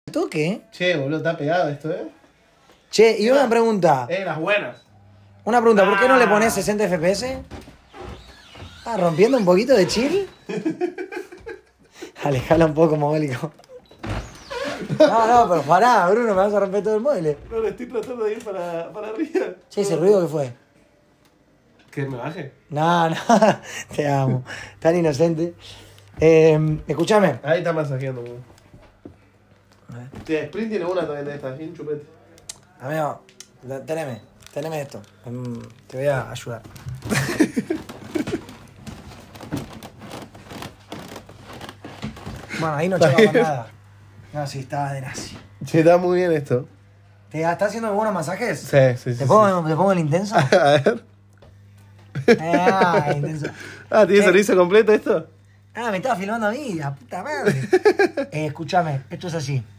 ¿Toque? Che, boludo, está pegado esto, Che, y una pregunta. Las buenas. Una pregunta, ¿por qué no le pones 60 FPS? ¿Estás rompiendo un poquito de chill? Alejala un poco, mogólico. No, pero pará, Bruno, me vas a romper todo el mueble. No, le estoy tratando de ir para arriba. Che, ¿ese ruido qué fue? ¿Que me baje? No, te amo. Tan inocente. Escúchame. Ahí está masajeando, boludo. Sprint tiene una también de estas, bien chupete. Amigo, teneme esto. Te voy a ayudar. Bueno, ahí no chocamos nada. No, sí, estaba de nazi. Che, está muy bien esto. ¿Te está haciendo buenos masajes? Sí. ¿Te pongo el intenso? A ver. Intenso. ¿Tiene servicio completo esto? Me estaba filmando a mí, la puta madre. Escúchame, esto es así.